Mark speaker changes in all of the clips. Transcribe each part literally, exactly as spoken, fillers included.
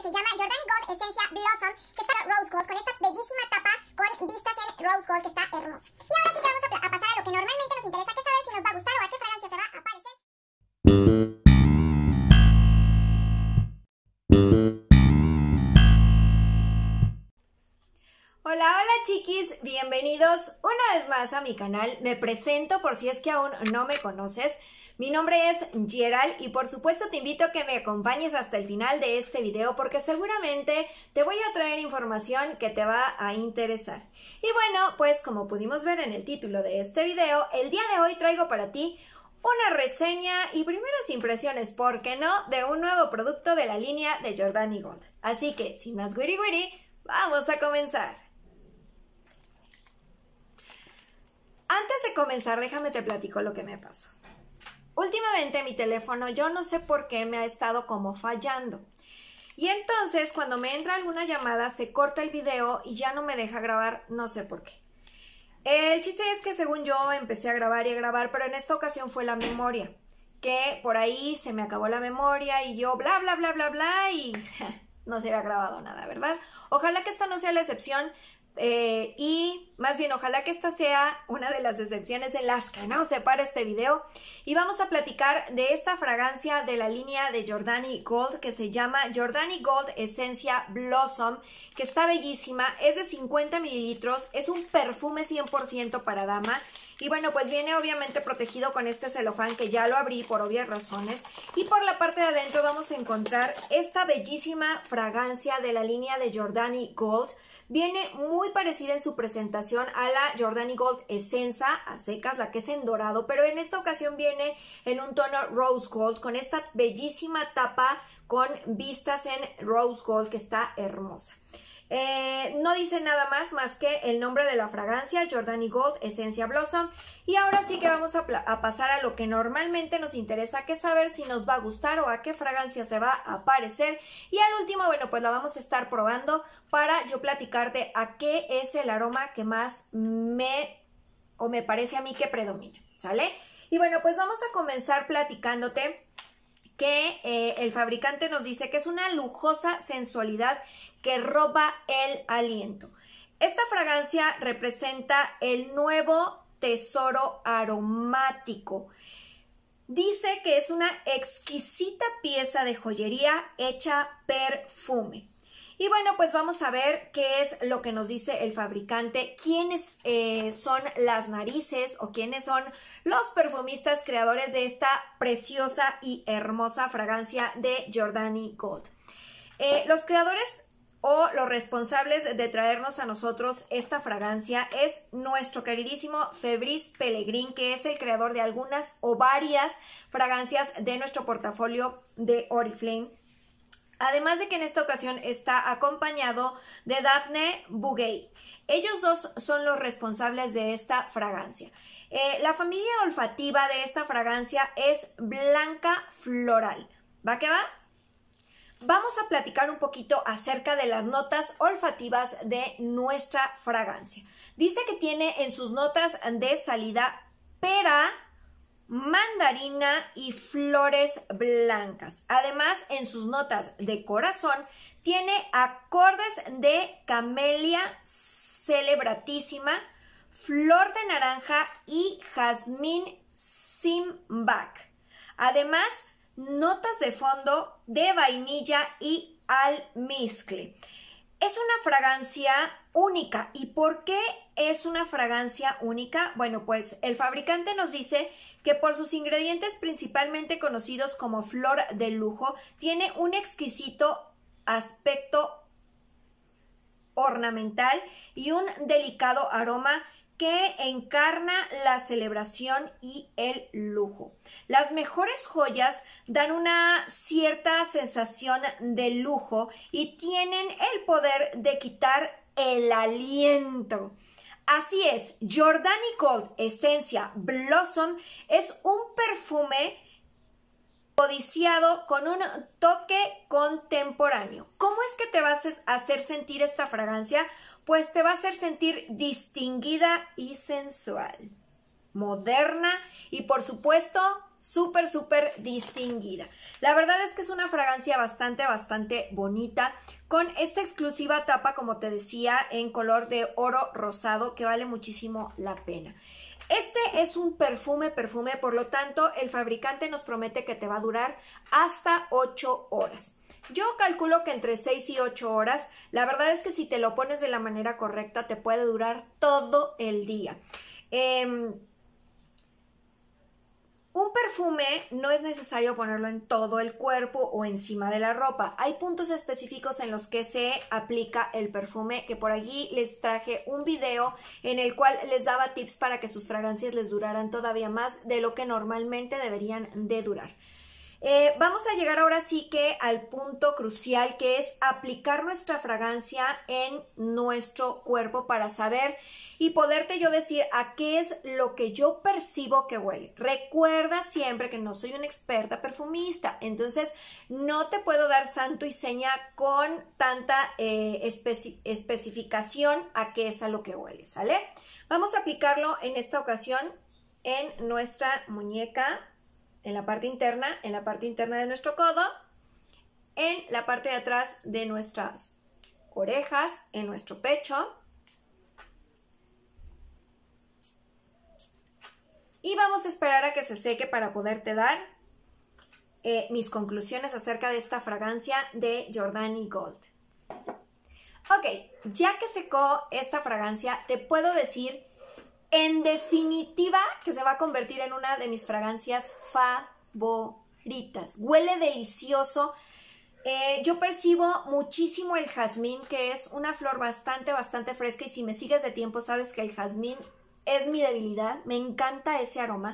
Speaker 1: se llama Jordani Gold Esencia Blossom, que está Rose Gold, con esta bellísima tapa con vistas en Rose Gold, que está hermosa. Y ahora sí que vamos a, a pasar a lo que normalmente nos interesa, que es saber si nos va a gustar o a qué fragancia se va a parecer.
Speaker 2: Hola, hola chiquis, bienvenidos una vez más a mi canal. Me presento por si es que aún no me conoces. Mi nombre es Gerald y por supuesto te invito a que me acompañes hasta el final de este video porque seguramente te voy a traer información que te va a interesar. Y bueno, pues como pudimos ver en el título de este video, el día de hoy traigo para ti una reseña y primeras impresiones, ¿por qué no?, de un nuevo producto de la línea de Jordani Gold. Así que, sin más wiri wiri, vamos a comenzar. Antes de comenzar, déjame te platico lo que me pasó. Últimamente mi teléfono, yo no sé por qué me ha estado como fallando. Y entonces cuando me entra alguna llamada se corta el video y ya no me deja grabar, no sé por qué. El chiste es que según yo empecé a grabar y a grabar, pero en esta ocasión fue la memoria. Que por ahí se me acabó la memoria y yo bla bla bla bla bla y no se había grabado nada, ¿verdad? Ojalá que esta no sea la excepción. Eh, y más bien ojalá que esta sea una de las excepciones en las que no se para este video, y vamos a platicar de esta fragancia de la línea de Jordani Gold que se llama Jordani Gold Esencia Blossom, que está bellísima, es de cincuenta mililitros, es un perfume cien por ciento para dama. Y bueno, pues viene obviamente protegido con este celofán que ya lo abrí por obvias razones. Y por la parte de adentro vamos a encontrar esta bellísima fragancia de la línea de Jordani Gold. Viene muy parecida en su presentación a la Jordani Gold Essenza a secas, la que es en dorado, pero en esta ocasión viene en un tono Rose Gold con esta bellísima tapa con vistas en Rose Gold que está hermosa. Eh, no dice nada más más que el nombre de la fragancia, Jordani Gold Esencia Blossom. Y ahora sí que vamos a, a pasar a lo que normalmente nos interesa, que es saber si nos va a gustar o a qué fragancia se va a parecer. Y al último, bueno, pues la vamos a estar probando para yo platicarte a qué es el aroma que más me o me parece a mí que predomina, ¿sale? Y bueno, pues vamos a comenzar platicándote que eh, el fabricante nos dice que es una lujosa sensualidad que roba el aliento. Esta fragancia representa el nuevo tesoro aromático. Dice que es una exquisita pieza de joyería hecha perfume. Y bueno, pues vamos a ver qué es lo que nos dice el fabricante, quiénes eh, son las narices o quiénes son los perfumistas creadores de esta preciosa y hermosa fragancia de Jordani Gold. Eh, los creadores o los responsables de traernos a nosotros esta fragancia es nuestro queridísimo Fabrice Pellegrin, que es el creador de algunas o varias fragancias de nuestro portafolio de Oriflame. Además de que en esta ocasión está acompañado de Daphne Bugey. Ellos dos son los responsables de esta fragancia. Eh, la familia olfativa de esta fragancia es blanca floral. ¿Va que va? Vamos a platicar un poquito acerca de las notas olfativas de nuestra fragancia. Dice que tiene en sus notas de salida pera, mandarina y flores blancas. Además, en sus notas de corazón tiene acordes de camelia celebratísima, flor de naranja y jazmín simbac. Además, notas de fondo de vainilla y almizcle. Es una fragancia única. ¿Y por qué es una fragancia única? Bueno, pues el fabricante nos dice que por sus ingredientes principalmente conocidos como flor de lujo, tiene un exquisito aspecto ornamental y un delicado aroma que encarna la celebración y el lujo. Las mejores joyas dan una cierta sensación de lujo y tienen el poder de quitar el aliento. Así es, Jordani Gold Esencia Blossom es un perfume codiciado con un toque contemporáneo. ¿Cómo es que te va a hacer sentir esta fragancia? Pues te va a hacer sentir distinguida y sensual, moderna y por supuesto súper, súper distinguida. La verdad es que es una fragancia bastante, bastante bonita, con esta exclusiva tapa, como te decía, en color de oro rosado, que vale muchísimo la pena. Este es un perfume, perfume, por lo tanto, el fabricante nos promete que te va a durar hasta ocho horas. Yo calculo que entre seis y ocho horas. La verdad es que si te lo pones de la manera correcta, te puede durar todo el día. Eh, Un perfume no es necesario ponerlo en todo el cuerpo o encima de la ropa. Hay puntos específicos en los que se aplica el perfume, que por allí les traje un video en el cual les daba tips para que sus fragancias les duraran todavía más de lo que normalmente deberían de durar. Eh, vamos a llegar ahora sí que al punto crucial, que es aplicar nuestra fragancia en nuestro cuerpo para saber y poderte yo decir a qué es lo que yo percibo que huele. Recuerda siempre que no soy una experta perfumista, entonces no te puedo dar santo y seña con tanta eh, especi especificación a qué es a lo que huele, ¿sale? Vamos a aplicarlo en esta ocasión en nuestra muñeca, en la parte interna, en la parte interna de nuestro codo, en la parte de atrás de nuestras orejas, en nuestro pecho. Y vamos a esperar a que se seque para poderte dar eh, mis conclusiones acerca de esta fragancia de Giordani Gold. Ok, ya que secó esta fragancia, te puedo decir en definitiva que se va a convertir en una de mis fragancias favoritas. Huele delicioso. Eh, yo percibo muchísimo el jazmín, que es una flor bastante, bastante fresca, y si me sigues de tiempo sabes que el jazmín es mi debilidad. Me encanta ese aroma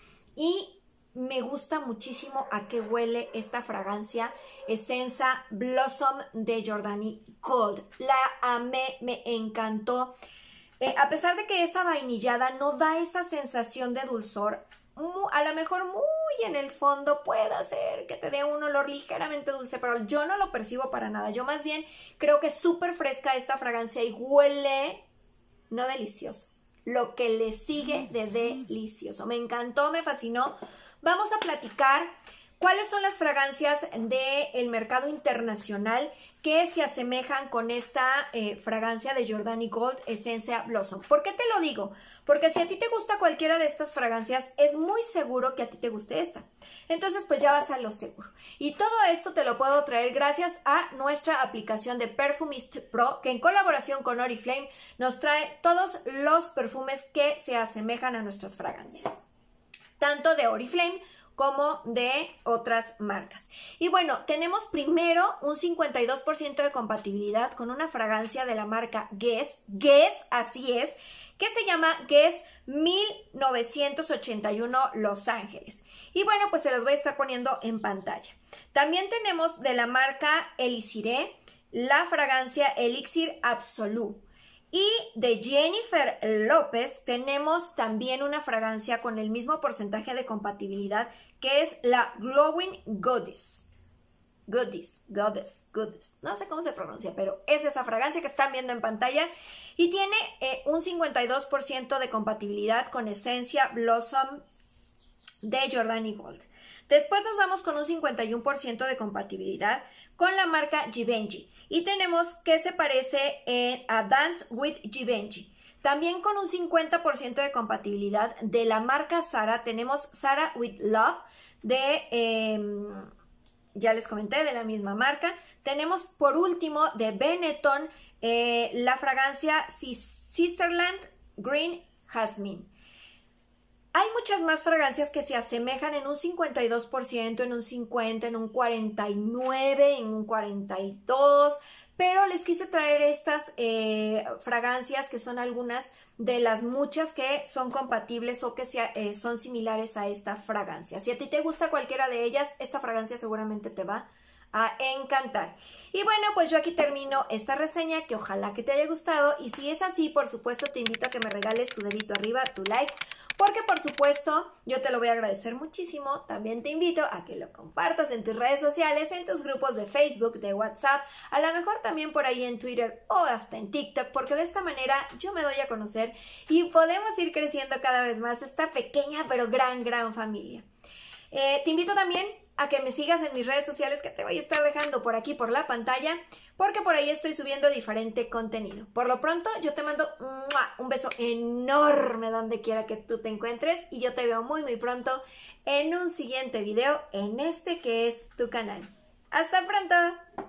Speaker 2: y me gusta muchísimo a qué huele esta fragancia Essenza Blossom de Giordani Gold. La amé, me encantó. Eh, a pesar de que esa vainillada no da esa sensación de dulzor, muy, a lo mejor muy en el fondo puede ser que te dé un olor ligeramente dulce, pero yo no lo percibo para nada. Yo más bien creo que es súper fresca esta fragancia y huele no delicioso, lo que le sigue de delicioso. Me encantó, me fascinó. Vamos a platicar cuáles son las fragancias del mercado internacional que se asemejan con esta eh, fragancia de Giordani Gold Essenza Blossom. ¿Por qué te lo digo? Porque si a ti te gusta cualquiera de estas fragancias, es muy seguro que a ti te guste esta. Entonces, pues ya vas a lo seguro. Y todo esto te lo puedo traer gracias a nuestra aplicación de Perfumist Pro, que en colaboración con Oriflame nos trae todos los perfumes que se asemejan a nuestras fragancias, tanto de Oriflame como de otras marcas. Y bueno, tenemos primero un cincuenta y dos por ciento de compatibilidad con una fragancia de la marca Guess, Guess, así es, que se llama Guess mil novecientos ochenta y uno Los Ángeles. Y bueno, pues se los voy a estar poniendo en pantalla. También tenemos de la marca Elixiré la fragancia Elixir Absolu. Y de Jennifer López tenemos también una fragancia con el mismo porcentaje de compatibilidad, que es la Glowing Goddess. Goddess, Goddess, Goddess. No sé cómo se pronuncia, pero es esa fragancia que están viendo en pantalla. Y tiene eh, un cincuenta y dos por ciento de compatibilidad con Essenza Blossom de Giordani Gold. Después nos vamos con un cincuenta y uno por ciento de compatibilidad con la marca Givenchy. Y tenemos que se parece eh, a Dance with Givenchy. También con un cincuenta por ciento de compatibilidad de la marca Zara. Tenemos Zara with Love de, eh, ya les comenté, de la misma marca. Tenemos por último de Benetton eh, la fragancia Sisterland Green Jasmine. Hay muchas más fragancias que se asemejan en un cincuenta y dos por ciento, en un cincuenta por ciento, en un cuarenta y nueve por ciento, en un cuarenta y dos por ciento, pero les quise traer estas eh, fragancias que son algunas de las muchas que son compatibles o que sea, eh, son similares a esta fragancia. Si a ti te gusta cualquiera de ellas, esta fragancia seguramente te va a encantar. Y bueno, pues yo aquí termino esta reseña, que ojalá que te haya gustado, y si es así, por supuesto te invito a que me regales tu dedito arriba, tu like, porque por supuesto yo te lo voy a agradecer muchísimo. También te invito a que lo compartas en tus redes sociales, en tus grupos de Facebook, de WhatsApp, a lo mejor también por ahí en Twitter o hasta en TikTok, porque de esta manera yo me doy a conocer y podemos ir creciendo cada vez más esta pequeña pero gran, gran familia. Eh, te invito también a que me sigas en mis redes sociales que te voy a estar dejando por aquí por la pantalla, porque por ahí estoy subiendo diferente contenido. Por lo pronto, yo te mando ¡mua! Un beso enorme donde quiera que tú te encuentres y yo te veo muy muy pronto en un siguiente video en este que es tu canal. ¡Hasta pronto!